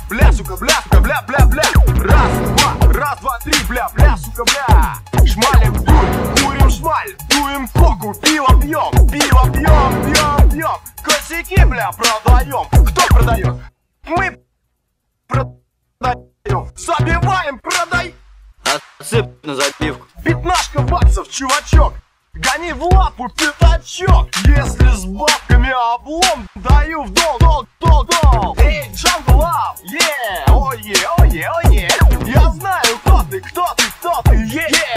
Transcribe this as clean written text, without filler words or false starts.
бля, сука, бля, бля, бля, бля. Раз, два, три, бля, бля, сука, бля. Шмалим, дуем, курим шмаль, дуем коку, пиво пьем, пьем. Косяки, бля, продаем. Кто продает? Мы продаем. Забиваем, продай. Отсыпь на забивку. 15 баксов, чувачок. Гони в лапу, пятачок. Если с бабками облом, даю в дол. Эй, Джангл Лав, ое. Я знаю, кто ты,